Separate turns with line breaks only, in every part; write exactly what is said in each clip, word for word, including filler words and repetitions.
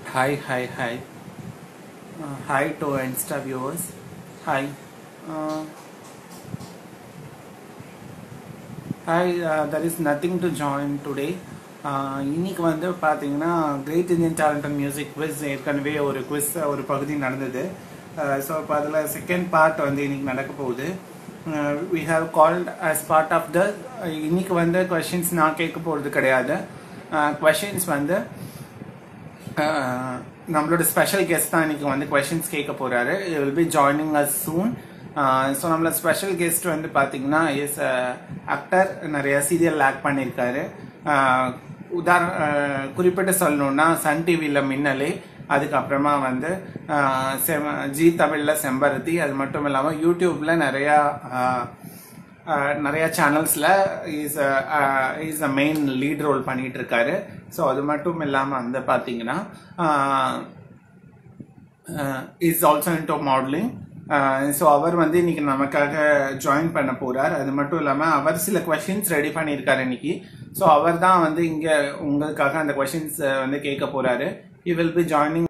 Hi, hi, hi. Uh, hi to Insta viewers. Hi. Uh, hi, uh, there is nothing to join today. இன்னைக்கு வந்து பார்த்தீங்கன்னா great Indian talent and music quiz ஏற்கனவே ஒரு quiz ஒரு பகுதி நடந்தது. So இப்போ அதில் செகண்ட் பார்ட் வந்து இன்னைக்கு நடக்க போகுது. We have called as part of the இன்னைக்கு வந்து கொஷின்ஸ் நான் கேட்க போகிறது கிடையாது. கொஷின்ஸ் வந்து நம்மளோட ஸ்பெஷல் கெஸ்ட் தான் இன்னைக்கு வந்து கொஷின்ஸ் கேட்க போறாரு. Will be joining as soon. So நம்மளோட ஸ்பெஷல் கெஸ்ட் வந்து பார்த்தீங்கன்னா இஸ் ஆக்டர், நிறைய சீரியல் ஆக்ட் பண்ணியிருக்காரு. உதாரண குறிப்பிட்டு சொல்லணும்னா சன் டிவியில் மின்னலே, அதுக்கப்புறமா வந்து ஜி தமிழில் செம்பருத்தி, அது மட்டும் இல்லாமல் யூடியூப்பில் நிறையா நிறைய சேனல்ஸில் is is a main lead role பண்ணிட்டு இருக்காரு. ஸோ அது மட்டும் இல்லாமல் வந்து பார்த்தீங்கன்னா is also into modelling. So அவர் வந்து இன்னைக்கு நமக்காக ஜாயின் பண்ண போறார். அது மட்டும் இல்லாமல் அவர் சில கொஷின்ஸ் ரெடி பண்ணியிருக்காரு இன்னைக்கு. ஸோ அவர் தான் வந்து இங்கே உங்களுக்காக அந்த கொஷின்ஸ் வந்து கேட்க போறாரு. He will be joining.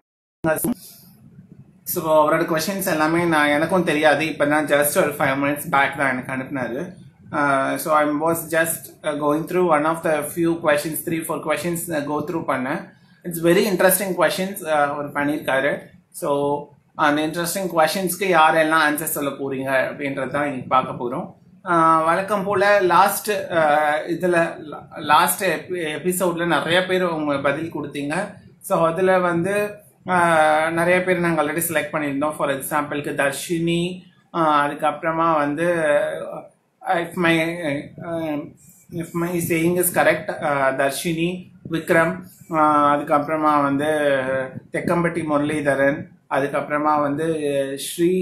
So அவரோட கொஷின்ஸ் எல்லாமே நான் எனக்கும் தெரியாது. இப்போ தான் ஜஸ்ட் ஒரு ஃபைவ் மினிட்ஸ் பேக் தான் எனக்கு அனுப்பினாரு. So I was just going through one of the few questions, three four questions go through பண்ணேன். இட்ஸ் வெரி இன்ட்ரெஸ்டிங் கொஷின்ஸ் அவர் பண்ணியிருக்காரு. ஸோ அந்த இன்ட்ரெஸ்டிங் கொஷின்ஸ்க்கு யாரெல்லாம் ஆன்சர் சொல்ல போறீங்க அப்படின்றது தான் இன்னைக்கு பார்க்க போகிறோம். வழக்கம் போல் லாஸ்ட் இதில் லாஸ்ட் எபிசோட்ல நிறைய பேர் உங்க பதில் கொடுத்தீங்க. ஸோ அதில் வந்து நிறைய பேர் நாங்கள் ஆல்ரெடி செலக்ட் பண்ணியிருந்தோம். ஃபார் எக்ஸாம்பிளுக்கு தர்ஷினி, அதுக்கப்புறமா வந்து if my if my saying is correct, Darshini, Vikram, அதுக்கப்புறமா வந்து தெக்கம்பட்டி முரளிதரன், அதுக்கப்புறமா வந்து ஸ்ரீ.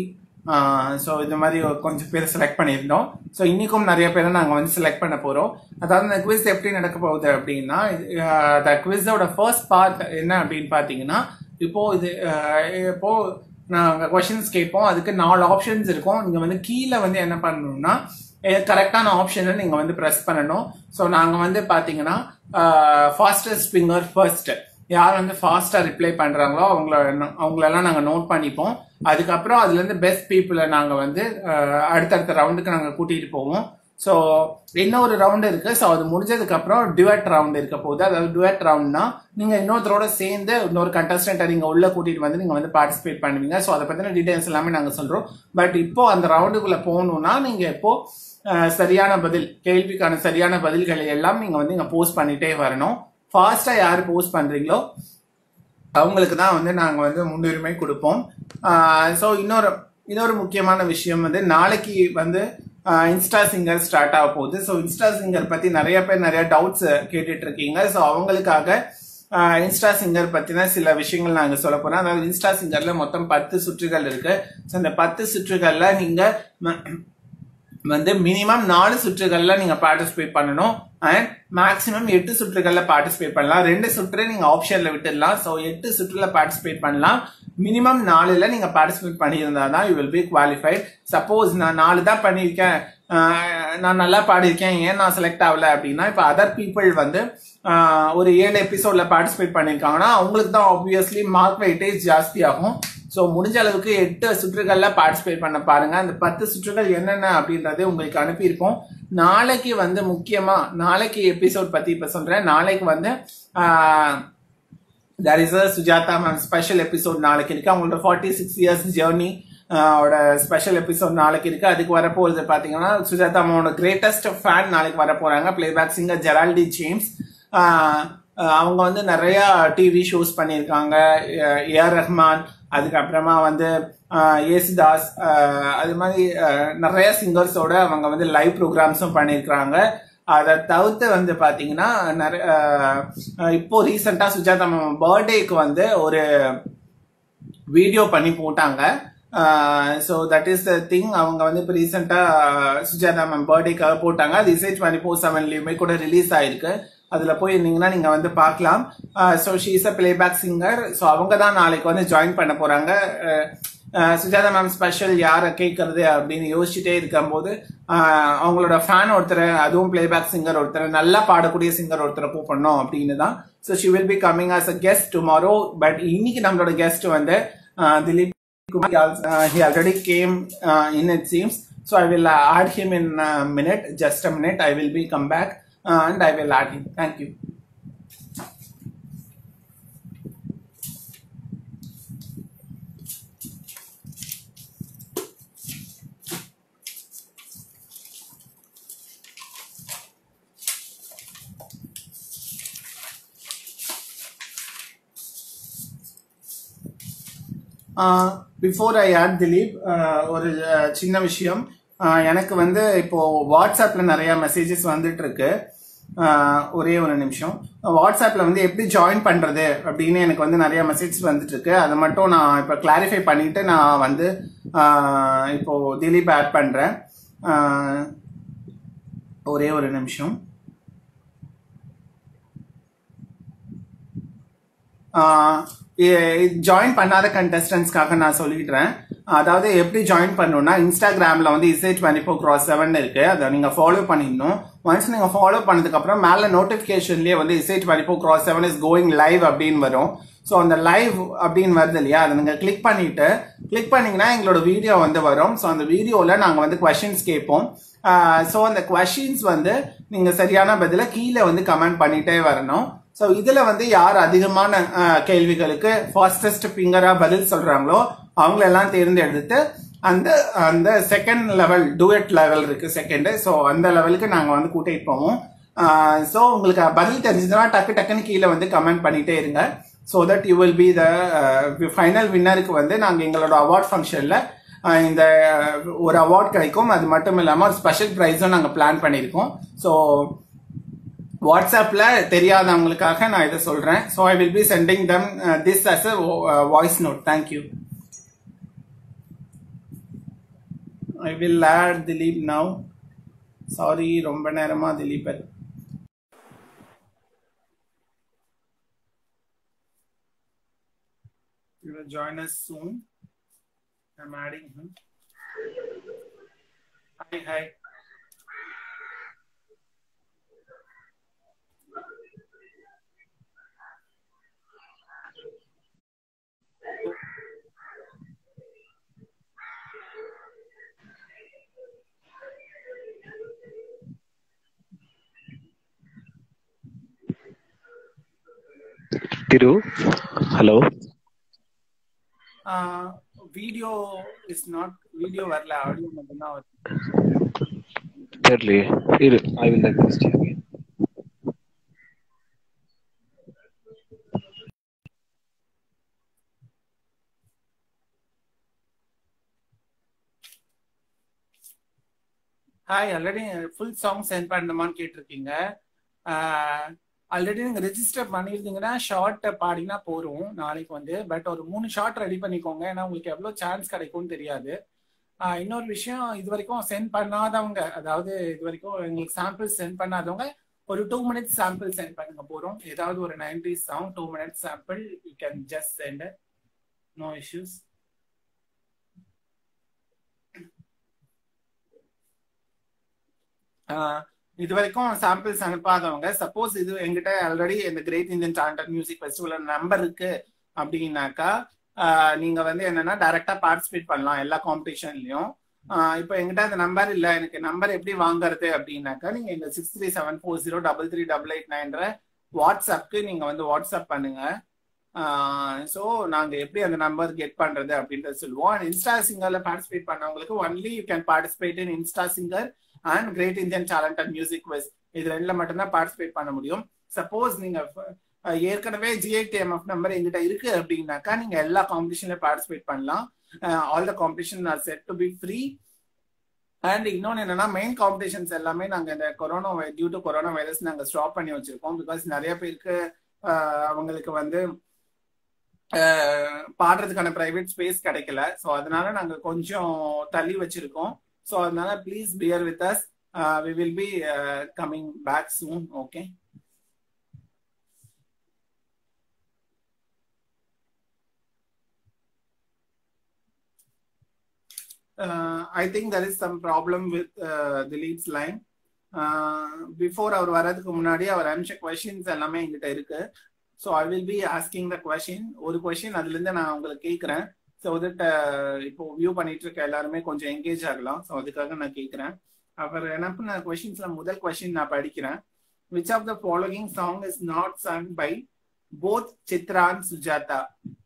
ஸோ இந்த மாதிரி கொஞ்சம் பேர் செலக்ட் பண்ணியிருந்தோம். ஸோ இன்னைக்கும் நிறைய பேரை நாங்கள் வந்து செலக்ட் பண்ண போகிறோம். அதாவது இந்த குவிஸ் எப்படி நடக்க போகுது அப்படின்னா, த குவிஸோட ஃபர்ஸ்ட் பார்ட் என்ன அப்படின்னு பார்த்தீங்கன்னா, இப்போ இது இப்போ நாங்கள் கொஷின்ஸ் கேட்போம். அதுக்கு நாலு ஆப்ஷன்ஸ் இருக்கும். நீங்கள் வந்து கீழே வந்து என்ன பண்ணணும்னா கரெக்டான ஆப்ஷனை நீங்கள் வந்து ப்ரெஸ் பண்ணணும். ஸோ நாங்கள் வந்து பார்த்தீங்கன்னா ஃபாஸ்டஸ்ட் ஃபிங்கர் ஃபர்ஸ்ட், யார் வந்து ஃபாஸ்ட்டாக ரிப்ளை பண்ணுறாங்களோ அவங்கள அவங்களெல்லாம் நாங்கள் நோட் பண்ணிப்போம். அதுக்கப்புறம் அதுலேருந்து பெஸ்ட் பீப்புளை நாங்கள் வந்து அடுத்தடுத்த ரவுண்டுக்கு நாங்கள் கூட்டிகிட்டு போவோம். ஸோ இன்னொரு ரவுண்டு இருக்குது. ஸோ அது முடிஞ்சதுக்கப்புறம் டுவெட் ரவுண்டு இருக்க போகுது. அதாவது டுவெட் ரவுண்ட்னா நீங்கள் இன்னொருத்தரோட சேர்ந்து இன்னொரு கண்டஸ்டண்ட்டை நீங்கள் உள்ளே கூட்டிகிட்டு வந்து நீங்கள் வந்து பார்ட்டிசிபேட் பண்ணுவீங்க. ஸோ அதை பற்றின டீட்டெயில்ஸ் எல்லாமே நாங்கள் சொல்கிறோம். பட் இப்போ அந்த ரவுண்டுக்குள்ளே போகணுன்னா நீங்கள் இப்போ சரியான பதில், கேள்விக்கான சரியான பதில்களை எல்லாம் நீங்கள் வந்து இங்கே போஸ்ட் பண்ணிகிட்டே வரணும். ஃபாஸ்ட்டாக யார் போஸ்ட் பண்ணுறீங்களோ அவங்களுக்கு தான் வந்து நாங்கள் வந்து முன்னுரிமை கொடுப்போம். ஸோ இன்னொரு இன்னொரு முக்கியமான விஷயம் வந்து நாளைக்கு வந்து இன்ஸ்டா சிங்கர் ஸ்டார்ட் ஆக போகுது. ஸோ இன்ஸ்டா சிங்கர் பற்றி நிறைய பேர் நிறைய டவுட்ஸ் கேட்டுட்டு இருக்கீங்க. ஸோ அவங்களுக்காக இன்ஸ்டா சிங்கர் பற்றின சில விஷயங்கள் நாங்கள் சொல்ல போகிறோம். அதாவது இன்ஸ்டா சிங்கரில் மொத்தம் பத்து சுற்றுகள் இருக்கு. ஸோ இந்த பத்து சுற்றுகளில் நீங்கள் வந்து மினிமம் நாலு சுற்றுகள்ல நீங்க பார்ட்டிசிபேட் பண்ணணும். அண்ட் மேக்சிமம் எட்டு சுற்றுகள்ல பார்ட்டிசிபேட் பண்ணலாம். ரெண்டு சுற்று நீங்க ஆப்ஷன்ல விட்டுடலாம். ஸோ எட்டு சுற்றுல பார்ட்டிசிபேட் பண்ணலாம். மினிமம் நாலுல நீங்க பார்ட்டிசிபேட் பண்ணியிருந்தா தான் you will be qualified. Suppose நான் நாலு தான் பண்ணியிருக்கேன், நான் நல்லா பாடியிருக்கேன், ஏன் நான் செலக்ட் ஆகல அப்படின்னா, இப்போ அதர் பீப்புள் வந்து ஒரு ஏழு எபிசோட்ல பார்ட்டிசிபேட் பண்ணியிருக்காங்கன்னா அவங்களுக்கு தான் ஆப்வியஸ்லி மார்க் வெயிட்டேஜ் ஜாஸ்தி ஆகும். ஸோ முடிஞ்ச அளவுக்கு எட்டு சுற்றுகள்ல பார்ட்டிசிபேட் பண்ண பாருங்க. அந்த பத்து சுற்றுகள் என்னென்ன அப்படின்றதே உங்களுக்கு அனுப்பியிருப்போம். நாளைக்கு வந்து முக்கியமா நாளைக்கு எபிசோட் பத்தி இப்ப சொல்றேன். நாளைக்கு வந்து there is a Sujatha ma'am special episode நாளைக்கு இருக்கு. அவங்களோட ஃபார்ட்டி சிக்ஸ் இயர்ஸ் ஜேர்னி ஓட ஸ்பெஷல் எபிசோட் நாளைக்கு இருக்கு. அதுக்கு வரப்போகுது பாத்தீங்கன்னா சுஜாதா மேமோட கிரேட்டஸ்ட் ஃபேன் நாளைக்கு வர போறாங்க, பிளேபேக் சிங்கர் ஜெரால்டி ஜேம்ஸ். அவங்க வந்து நிறைய டிவி ஷோஸ் பண்ணியிருக்காங்க. ஏஆர் ரஹ்மான், அதுக்கப்புறமா வந்து ஏசுதாஸ், அது மாதிரி நிறைய சிங்கர்ஸோட அவங்க வந்து லைவ் ப்ரோக்ராம்ஸும் பண்ணியிருக்கிறாங்க. அதை தவிர்த்து வந்து பார்த்தீங்கன்னா நிறைய இப்போ ரீசெண்டாக சுஜாதா மேம் பர்த்டேக்கு வந்து ஒரு வீடியோ பண்ணி போட்டாங்க. So that is the thing. அவங்க வந்து இப்போ ரீசெண்டாக சுஜாதா மேம் பர்த்டேக்காக போட்டாங்க. அது இசை டுவெண்ட்டி ஃபோர் செவன்லையுமே கூட ரிலீஸ் ஆயிருக்கு. அதுல போய் இருந்தீங்கன்னா நீங்க வந்து பார்க்கலாம். So she is a playback singer. So அவங்க தான் நாளைக்கு வந்து ஜாயின் பண்ண போறாங்க. சுஜாதா மேம் ஸ்பெஷல் யாரை கேட்கறது அப்படின்னு யோசிச்சுட்டே இருக்கும்போது அவங்களோட ஃபேன் ஒருத்தர், அதுவும் பிளேபேக் சிங்கர் ஒருத்தர், நல்லா பாடக்கூடிய சிங்கர் ஒருத்தரை கூப்பிடணும் அப்படின்னு தான். So she will be coming as a guest tomorrow. But இன்னைக்கு நம்மளோட கெஸ்ட் வந்து Dhileep Kumar. He already came in it seems. So I will add him in minute, just a minute. I will be come back and I will add him. Thank you. Before I add Dhileep, ஒரு சின்ன விஷயம். எனக்கு வந்து இப்போ வாட்ஸ்அப்ல நிறைய messages வந்துட்டு இருக்கு. ஒரே ஒரு நிமிஷம். வாட்ஸ்அப்ல வந்து எப்படி ஜாயின் பண்றது அப்படின்னு எனக்கு வந்து நிறைய மெசேஜ் வந்துட்டு இருக்கு. அதை மட்டும் நான் இப்போ கிளாரிஃபை பண்ணிட்டு நான் வந்து இப்போ திலீப் ஆட் பண்றேன். ஒரே ஒரு நிமிஷம். ஜாயின் பண்ணாத கண்டஸ்டன்ஸ்க்காக நான் சொல்லிடுறேன். அதாவது எப்படி ஜாயின் பண்ணணும்னா, இன்ஸ்டாகிராம்ல வந்து Isai twenty four cross seven இருக்கு, அதை நீங்க ஃபாலோ பண்ணிடணும். ஒன்ஸ் நீங்க ஃபாலோ பண்ணதுக்கு அப்புறம் மேல நோட்டிபிகேஷன்லயே வந்து Isai twenty four cross seven is going live அப்படின்னு வரும். ஸோ அந்த லைவ் அப்படின்னு வருது இல்லையா, அதை நீங்க கிளிக் பண்ணிட்டு கிளிக் பண்ணீங்கன்னா எங்களோட வீடியோ வந்து வரும். ஸோ அந்த வீடியோல நாங்க வந்து கொஸ்டின்ஸ் கேட்போம். ஸோ அந்த கொஸ்டின்ஸ் வந்து நீங்க சரியான பதில கீழே வந்து கமெண்ட் பண்ணிட்டே வரணும். ஸோ இதுல வந்து யார் அதிகமான கேள்விகளுக்கு ஃபாஸ்டஸ்ட் ஃபிங்கரா பதில் சொல்றாங்களோ அவங்களெல்லாம் தேர்ந்தெடுத்து அந்த அந்த செகண்ட் லெவல் டூயட் லெவல் இருக்கு செகண்ட். ஸோ அந்த லெவலுக்கு நாங்கள் வந்து கூட்டிட்டு போவோம். ஸோ உங்களுக்கு பதில் தெரிஞ்சதுன்னா டக்கு டக்குன்னு கீழே வந்து கமெண்ட் பண்ணிட்டே இருங்க. So that you will be the final வின்னருக்கு வந்து நாங்கள் எங்களோட அவார்ட் ஃபங்க்ஷன்ல இந்த ஒரு அவார்ட் கிடைக்கும். அது மட்டும் இல்லாமல் ஒரு ஸ்பெஷல் ப்ரைஸும் நாங்கள் பிளான் பண்ணியிருக்கோம். ஸோ வாட்ஸ்அப்ல தெரியாதவங்களுக்காக நான் இதை சொல்றேன். So I will be sending them this as a voice note. Thank you. I will add Dhileep now. Sorry, ரொம்ப நேரமா Dhileep You will join us soon. I'm adding him. Hi, hi.
Thiru, hello.
Uh, video is not video வரல, audio மட்டும் தான் வருது.
தெரியலையே. இரு, I will request you again.
Hi, already full song sent பண்ணணுமான்னு கேட்டிருக்கீங்க. ஆல்ரெடி நீங்கள் ரெஜிஸ்டர் பண்ணியிருந்தீங்கன்னா ஷார்ட் பாடினா போகிறோம் நாளைக்கு வந்து. பட் ஒரு மூணு ஷார்ட் ரெடி பண்ணிக்கோங்க, ஏன்னா உங்களுக்கு எவ்வளோ சான்ஸ் கிடைக்கும்னு தெரியாது. இன்னொரு விஷயம், இது வரைக்கும் சென்ட் பண்ணாதவங்க, அதாவது இது வரைக்கும் எங்களுக்கு சாம்பிள் சென்ட் பண்ணாதவங்க ஒரு டூ மினிட்ஸ் சாம்பிள் சென்ட் பண்ணுங்க போகிறோம். ஏதாவது ஒரு ninety song two minutes sample you can just sent, no issues. இது வரைக்கும் சாம்பிள்ஸ் அனுப்பாதவங்க, சப்போஸ் இது எங்கிட்ட ஆல்ரெடி இந்த great Indian talent music festival number இருக்கு அப்படின்னாக்கா நீங்க வந்து என்னன்னா டைரக்டா பார்ட்டிசிபேட் பண்ணலாம் எல்லா காம்படிஷன்லயும். இப்போ எங்கிட்ட அந்த நம்பர் இல்லை, எனக்கு நம்பர் எப்படி வாங்குறது அப்படின்னாக்கா நீங்க இந்த six three seven four zero double three double eight நைன்ற வாட்ஸ்அப்க்கு நீங்க வந்து வாட்ஸ்அப் பண்ணுங்க. ஸோ நாங்க எப்படி அந்த நம்பர் கெட் பண்றது அப்படின்றத சொல்லுவோம். அண்ட் இன்ஸ்டா சிங்கர்ல பார்ட்டிசிபேட் பண்ணவங்களுக்கு only you can participate in Insta singer and great Indian talent and music quiz. இது ரெண்டுல மட்டும்தான் பார்ட்டிசிபேட் பண்ண முடியும். சப்போஸ் நீங்க ஏற்கனவே ஜிஐடிஎம்எஃப் நம்பர் எங்கிட்ட இருக்கு அப்படின்னாக்கா நீங்க எல்லா காம்படிஷன்ல பார்ட்டிசிபேட் பண்ணலாம். All the competition are set to be free. And இன்னொன்று என்னன்னா, மெயின் காம்படிஷன்ஸ் எல்லாமே நாங்கள் இந்த corona due to coronavirus நாங்கள் ஸ்டாப் பண்ணி வச்சிருக்கோம். பிகாஸ் நிறைய பேருக்கு அவங்களுக்கு வந்து பாடுறதுக்கான பிரைவேட் ஸ்பேஸ் கிடைக்கல. ஸோ அதனால நாங்கள் கொஞ்சம் தள்ளி வச்சிருக்கோம். ஸோ அதனால please bear with us. We will be coming back soon. Okay. uh, I think there is some problem with uh, Dhileep's line. Before அவர் வர்றதுக்கு முன்னாடி அவர் அனுப்பிச்ச கொஸ்டின்ஸ் எல்லாமே எங்கிட்ட இருக்கு. So I will be asking the question. ஒரு question அதுலேருந்து நான் உங்களுக்கு கேட்குறேன். ஸோ தட் இப்போ வியூ பண்ணிட்டு இருக்க எல்லாருமே கொஞ்சம் என்கேஜ் ஆகலாம். ஸோ அதுக்காக நான் கேட்குறேன். அவர் என்ன கொஸ்டின்ஸ்ல முதல் கொஸ்டின் நான் படிக்கிறேன். Which of the following song is not sung by both Chithra and Sujatha?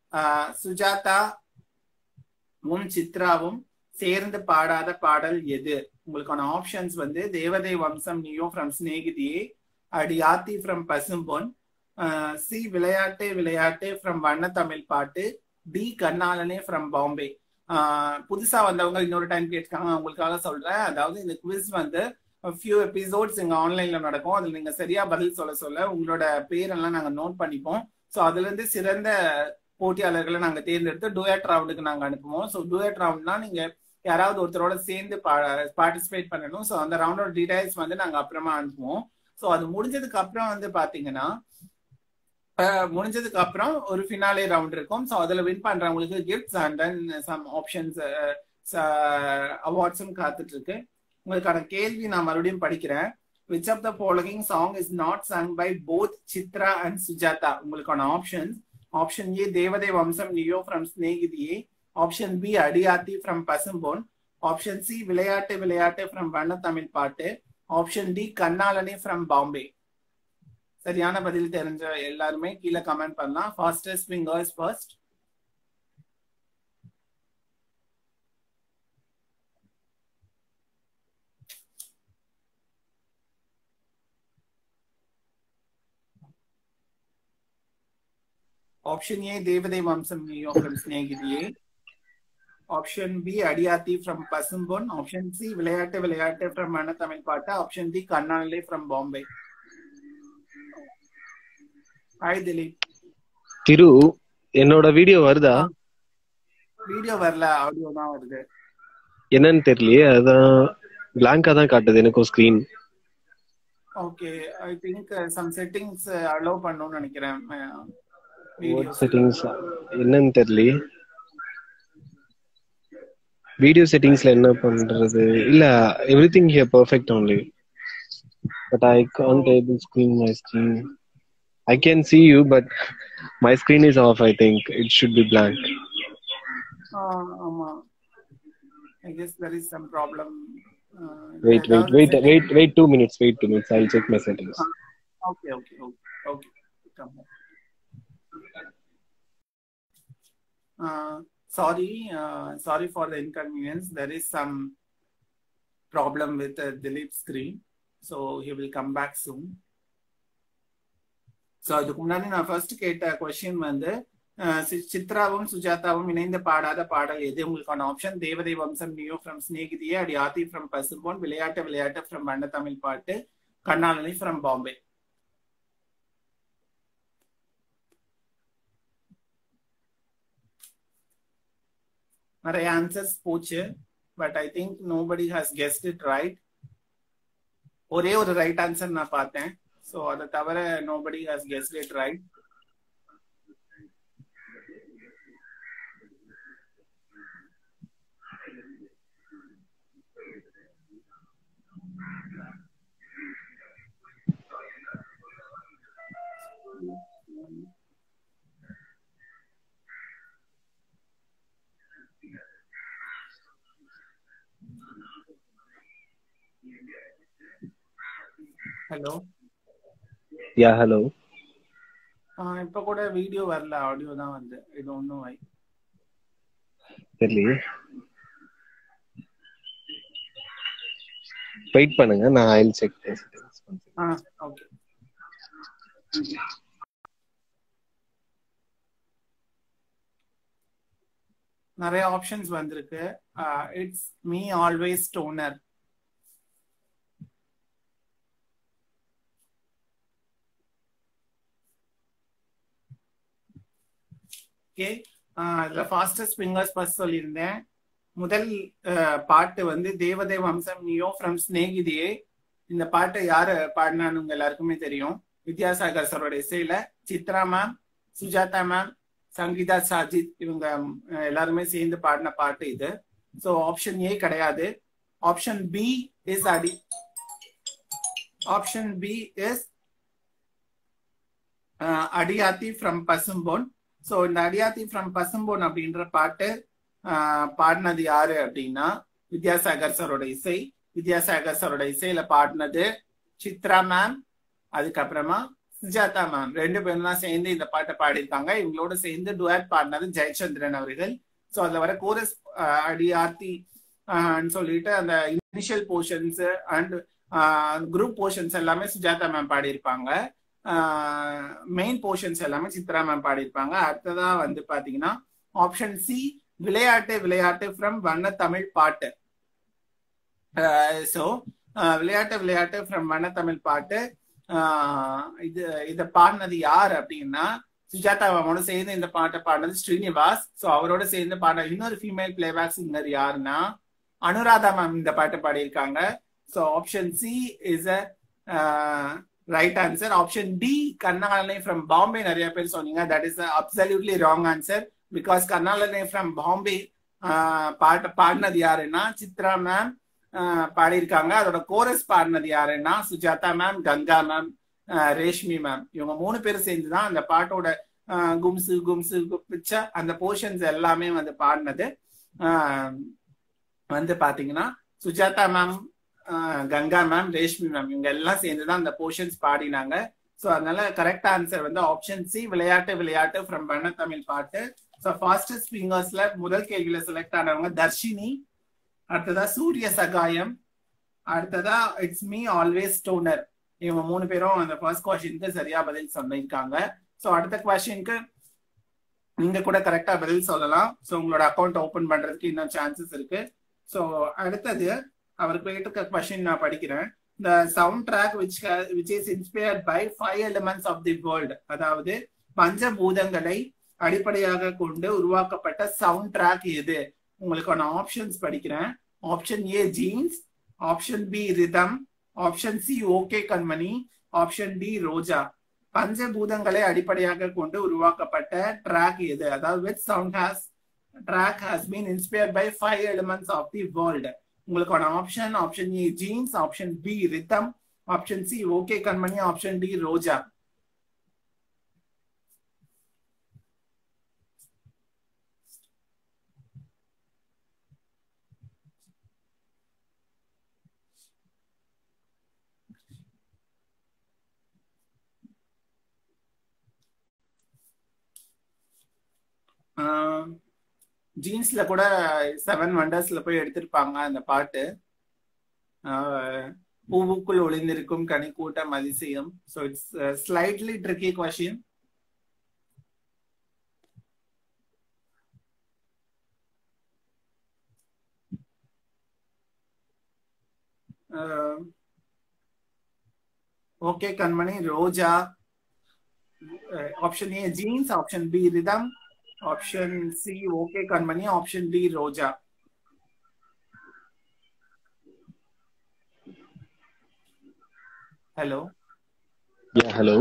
சுஜாதாவும் சித்ராவும் சேர்ந்து பாடாத பாடல் எது? உங்களுக்கான ஆப்ஷன்ஸ் வந்து தேவதை வம்சம் நியோ ஃப்ரம் ஸ்நேகிதியே, அடி ஆத்தி ஃப்ரம் பசும்பொன், சி விளையாட்டே விளையாட்டே ஃப்ரம் வண்ண தமிழ் பாட்டு, டி கண்ணாலனே ஃப்ரம் பாம்பே. புதுசா வந்தவங்க இன்னொரு டைம் கேட்காங்க, அவங்களுக்காக சொல்றேன். அதாவது இந்த குவிஸ் வந்து ஃபியூ எபிசோட்ஸ் எங்க ஆன்லைன்ல நடக்கும். அதுல நீங்க சரியா பதில் சொல்ல சொல்ல உங்களோட பேரெல்லாம் நாங்க நோட் பண்ணிப்போம். ஸோ அதுல இருந்து சிறந்த போட்டியாளர்களை நாங்க தேர்ந்தெடுத்து டூயட் ரவுண்டுக்கு நாங்க அனுப்புவோம். ஸோ டூயட் ரவுண்ட்னா நீங்க யாராவது ஒருத்தரோட சேர்ந்து பார்ட்டிசிபேட் பண்ணணும். ஸோ அந்த ரவுண்டோட டீடைல்ஸ் வந்து நாங்க அப்புறமா அனுப்புவோம். ஸோ அது முடிஞ்சதுக்கு அப்புறம் வந்து பாத்தீங்கன்னா முடிஞ்சதுக்கு அப்புறம் ஒரு ஃபினாலே ரவுண்ட் இருக்கும். ஸோ அதுல வின் பண்றவங்களுக்கு gifts and then some options அவார்ட்ஸும் காத்துட்டு இருக்கு. உங்களுக்கான கேள்வி நான் மறுபடியும் படிக்கிறேன். Which of the following song is not sung by both Chithra and Sujatha? உங்களுக்கான ஆப்ஷன்ஸ்: ஆப்ஷன் ஏ தேவதை வம்சம் நியோ ஃப்ரம் ஸ்நேகிதியே, ஆப்ஷன் பி அடியாத்தி ஃப்ரம் பசும்பொன், ஆப்ஷன் சி விளையாட்டு விளையாட்டு from Vanna Tamil Pattu, option D கண்ணாலனே ஃப்ரம் பாம்பே. சரியான பதில் தெரிஞ்ச எல்லாருமே கீழே கமெண்ட் பண்ணலாம். Fastest fingers first. Option A தேவதை வம்சம் நியோ ஃப்ரம் ஸ்நேகிதியே, ஆப்ஷன் பி அடியாத்தி ஃப்ரம் பசும்பொன், ஆப்ஷன் சி விளையாட்டு விளையாட்டு from Vanna Tamil Pattu, option D கண்ணாலே ஃப்ரம் பாம்பே. ஹாய் திலீப்.
திரு, என்னோட வீடியோ வருதா?
வீடியோ வரல, ஆடியோ தான் வருது.
என்னன்னு தெரியலையே, அதான் பிளாங்கா தான் காட்டுது எனக்கும் screen.
Okay, I think some settings allow பண்ணனும்னு நினைக்கிறேன்.
வாட் செட்டிங்ஸ் என்னன்னு தெரியலையே. வீடியோ செட்டிங்ஸ்ல என்ன பண்றது? இல்ல, everything here perfect only, but I can't able screen my screen. I can see you, but my screen is off. I think it should be blank.
uh ama I guess there is some problem. uh,
wait wait wait setting. wait wait two minutes wait two minutes I'll check my settings.
uh, okay okay okay okay come on. uh sorry uh, sorry for the inconvenience. There is some problem with uh, Dhileep's screen, so he will come back soon. So அதுக்கு முன்னாடி நான் first கேட்ட question வந்து சித்ராவும் சுஜாதாவும் இணைந்து பாடாத பாடல் எது? உங்களுக்கான ஆப்ஷன் தேவதை வம்சம் நியோ ஃப்ரம் ஸ்நேகிதியே, அடி ஆத்தி ஃப்ரம் பசும்பொன், விளையாட்டு விளையாட்டு ஃப்ரம் வண்ண தமிழ் பாட்டு, கண்ணாலனி ஃப்ரம் பாம்பே. நிறைய ஆன்சர்ஸ் போச்சு, but I think nobody has guessed it right. ஒரே ஒரு ரைட் ஆன்சர் நான் பார்த்தேன். ஸோ அதை தவிர nobody has guessed it right. Hello.
Ya hello.
இப்ப கூட வீடியோ வரல, ஆடியோ தான் வந்து. இது ஒன்னும் வை
தெரியல. வெயிட் பண்ணுங்க, நான் I will check.
Ah okay. நிறைய ஆப்ஷன்ஸ் வந்திருக்கு. It's me always stoner. Okay, இதுல ஃபாஸ்டஸ்ட் ஃபிங்கர்ஸ் ஃபர்ஸ்ட் சொல்லியிருந்தேன். முதல் பாட்டு வந்து தேவதை வம்சம் நியோ ஃப்ரம் ஸ்நேகிதியே. இந்த பாட்டை யாரு பாடினான்னு உங்க எல்லாருக்குமே தெரியும். வித்யாசாகர் சாரோட இசையில சித்ரா மேம், சுஜாதா மேம், சங்கீதா சாஜித் இவங்க எல்லாருமே சேர்ந்து பாடின பாட்டு இது. ஸோ ஆப்ஷன் ஏ கிடையாது. ஆப்ஷன் பி இஸ் அடி ஆப்ஷன் பி இஸ் அடியாத்தி ஃப்ரம் பசும்பொன். ஸோ இந்த அடியாத்தி ஃப்ரம் பசும்பொன் அப்படின்ற பாட்டு பாடினது யாரு அப்படின்னா வித்யாசாகர் சாரோட இசை. வித்யாசாகர் சாரோட இசையில பாடினது சித்ரா மேம், அதுக்கப்புறமா சுஜாதா மேம், ரெண்டு பேரும் தான் சேர்ந்து இந்த பாட்டை பாடியிருக்காங்க. இவங்களோட சேர்ந்து டுவேட் பாடினது ஜெயச்சந்திரன் அவர்கள். ஸோ அதுல வர கோரஸ் அடியாத்தி சொல்லிட்டு அந்த initial portions and group portions எல்லாமே சுஜாதா மேம் பாடியிருப்பாங்க. மெயின் போர்ஷன்ஸ் எல்லாமே சித்ரா மேம் பாடியிருப்பாங்க. அடுத்ததா வந்து பாத்தீங்கன்னா ஆப்ஷன் சி விளையாட்டு விளையாட்டு ஃப்ரம் வண்ண தமிழ் பாட்டு. ஸோ விளையாட்டு விளையாட்டு ஃப்ரம் வண்ண தமிழ் பாட்டு இது இதை பாடினது யார் அப்படின்னா சுஜாதா மேமோட சேர்ந்து இந்த பாட்டை பாடினது ஸ்ரீனிவாஸ். ஸோ அவரோட சேர்ந்து பாடின இன்னொரு ஃபீமேல் பிளேபேக் சிங்கர் யாருன்னா அனுராதா மேம் இந்த பாட்டு பாடியிருக்காங்க. So option C is a right answer. Option D கர்நாலனை ஃப்ரம் பாம்பே நிறைய பேர் சொன்னீங்க. That is absolutely wrong answer. Because கர்நாலனை ஃப்ரம் பாம்பே பாட்டு பாடினது யாருன்னா சித்ரா மேம் பாடியிருக்காங்க. அதோட கோரஸ் பாடினது யாருன்னா Sujatha ma'am, Ganga ma'am, Reshmi ma'am. இவங்க மூணு பேரும் சேர்ந்துதான் அந்த பாட்டோட கும்சு கும்சு பிச்சா அந்த போர்ஷன்ஸ் எல்லாமே வந்து பாடினது வந்து பாத்தீங்கன்னா Sujatha ma'am, Ganga ma'am, Reshmi ma'am இவங்க எல்லாம் சேர்ந்துதான் அந்த போர்ஷன்ஸ் பாடினாங்க. ஸோ அதனால கரெக்ட் ஆன்சர் வந்து ஆப்ஷன் சி விளையாட்டு விளையாட்டு ஃப்ரம் வண்ண தமிழ் பாட்டு. ஸோ ஃபாஸ்டஸ்ட் ஃபிங்கர்ஸ்ல முதல் கேள்வியில செலக்ட் ஆனவங்க தர்ஷினி, அடுத்ததா சூரிய சகாயம், அடுத்ததா இட்ஸ் மீ ஆல்வேஸ் ஸ்டோனர். இவங்க மூணு பேரும் அந்த ஃபர்ஸ்ட் கொஸ்டினுக்கு சரியா பதில் சொல்லியிருக்காங்க. ஸோ அடுத்த கொஸ்டினுக்கு நீங்க கூட கரெக்டா பதில் சொல்லலாம். ஸோ உங்களோட அக்கௌண்ட் ஓபன் பண்றதுக்கு இன்னும் சான்சஸ் இருக்கு. ஸோ அடுத்தது அவர் கேட்டிருக்க கொஸ்டின் நான் படிக்கிறேன். The soundtrack which which is inspired by five elements of the world, அதாவது பஞ்சபூதங்களை அடிப்படையாக கொண்டு உருவாக்கப்பட்ட சவுண்ட் ட்ராக் எது? உங்களுக்கான ஆப்ஷன்ஸ் படிக்கிறேன். Option A Jeans, option B Rhythm, option C OK Kanmani, option D Roja. பஞ்சபூதங்களை அடிப்படையாக கொண்டு உருவாக்கப்பட்ட ட்ராக் எது? அதாவது which sound has track has been inspired by five elements of the world. உங்களுக்கான option option A Jeans, option B Rhythm, option C OK Kanmani, option D Roja. ஜீன்ஸ்ல கூட seven வண்டர்ஸ்ல போய் எடுத்திருப்பாங்க அந்த பாட்டு. பூவுக்குள் ஒளிந்திருக்கும் கனி கூட்டம் அதிசயம். So it's slightly tricky question. OK Kanmani, Roja, option A Jeans, option B Rhythm, option C OK Kanmani, option D Roja. Hello.
Ya hello.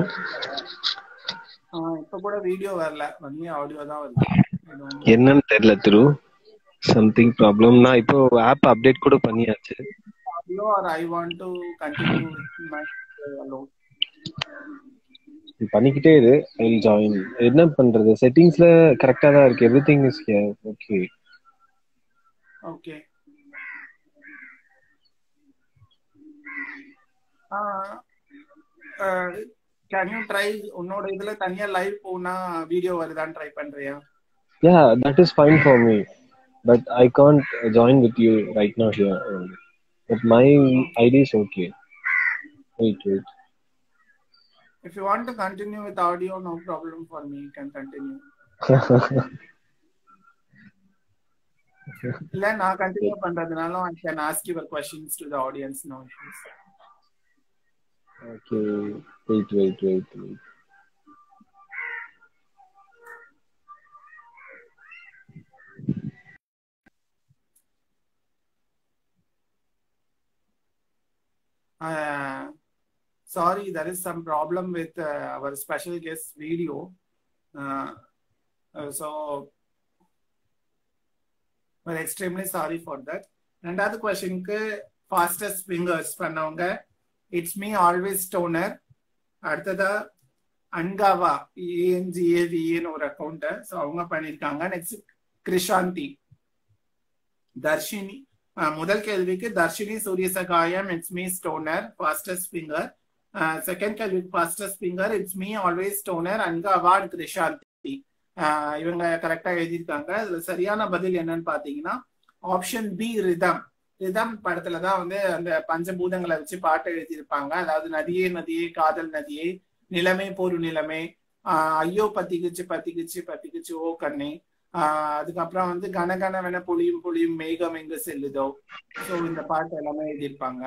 இப்ப கூட வீடியோ வரல, ஒன்லி ஆடியோ தான் வருது.
என்னன்னு தெரியல திரு, சம்திங் ப்ராப்ளம். நான் இப்போ ஆப் அப்டேட் கூட பண்ணியாச்சு.
Audio or I want to continue my alone.
பண்ணிக்கிட்டே இரு, ஐ வில் ஜாயின். என்ன பண்றது, செட்டிங்ஸ்ல கரெக்ட்டா தான் இருக்கு. Everything is here. Okay
okay. Can you try உன்னோட இதுல தனியா லைவ் போனா வீடியோ வருதான்னு ட்ரை பண்றியா?
யா, that is fine for me, but I can't join with you right now here. But my I D is okay. Wait, wait.
If you want to continue with audio, no problem for me. You can continue. இல்ல நான் continue பண்றதுனால I can ask your questions to the audience, no issues.
Okay, wait, wait, wait, wait.
Uh, sorry, there is some problem with uh, our special guest video. Uh, uh, so we're extremely sorry for that. ரெண்டாவது கொஸ்டினுக்கு fastest fingers பண்ணவங்க it's me always stoner. அடுத்ததா அன்காவா ஏஎன்ஜிஏவிஏன்னு ஒரு account, so அவங்க பண்ணியிருக்காங்க. Next Krishanthi. Darshini, முதல் கேள்விக்கு Darshini Sooriyasagayam it's me stoner fastest finger. Second கேள்விக்கு fastest finger it's me always stoner அன்காவா கிருஷாந்தி. இவங்க கரெக்டா எழுதியிருக்காங்க. இதுல சரியான பதில் என்னன்னு பாத்தீங்கன்னா ஆப்ஷன் பி ரிதம். ரிதம் படத்துலதான் வந்து அந்த பஞ்சபூதங்களை வச்சு பாட்டு எழுதியிருப்பாங்க. அதாவது நதியே நதியே காதல் நதியே, நிலைமை போரு நிலைமை, ஆஹ் ஐயோ பத்திக்குச்சு பத்திக்குச்சு பத்திக்குச்சு ஓ கண்ணே, ஆஹ் அதுக்கப்புறம் வந்து கனகனவென புளியும் புளியும் மேகம் எங்க செல்லுதோ. ஸோ இந்த பாட்டு எல்லாமே எழுதியிருப்பாங்க.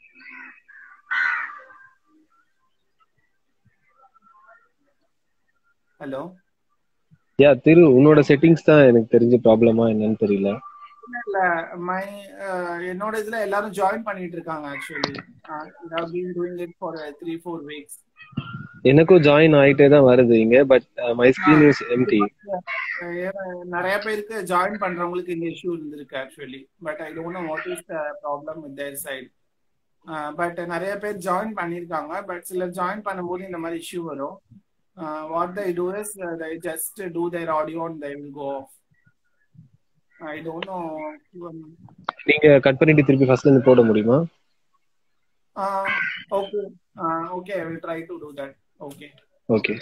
ஹலோ.
யா திரு, உன்னோட செட்டிங்ஸ் தான் எனக்கு தெரிஞ்ச ப்ராப்ளமா என்னன்னு தெரியல.
இல்ல மை என்னோட இதுல எல்லாரும் ஜாயின் பண்ணிட்டு இருக்காங்க. Actually I have been doing it for three four weeks.
எனக்கும் ஜாயின் ஆயிட்டே தான் வருது இங்க, but my screen is empty.
நிறைய பேருக்கு ஜாயின் பண்றவங்களுக்கு இந்த இஷ்யூ இருந்திருக்கு actually, but I don't know what is the problem with their side. But நிறைய பேர் ஜாயின் பண்ணிருக்காங்க, பட் சிலர் ஜாயின் பண்ணும்போது இந்த மாதிரி இஷ்யூ வரும். What they do is uh, they just do their audio and they will go off. I don't know.
நீங்க cut பண்ணிட்டு திருப்பி ஃபர்ஸ்ட்ல இருந்து போட முடியுமா?
Uh, okay. Uh, okay, I will try to do that. Okay.
Okay.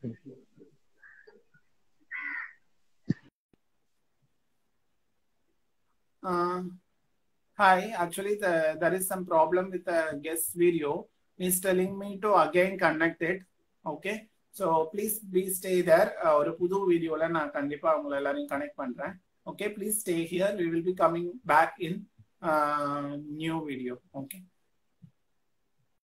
Uh, hi, actually the, there is some problem with the guest video. He's telling me to again connect it. Okay. So please please stay there. ஒரு புது வீடியோல நான் கண்டிப்பா உங்களை எல்லாரையும் connect பண்றேன். Okay, please stay here. We will be coming back in uh, new video. Okay.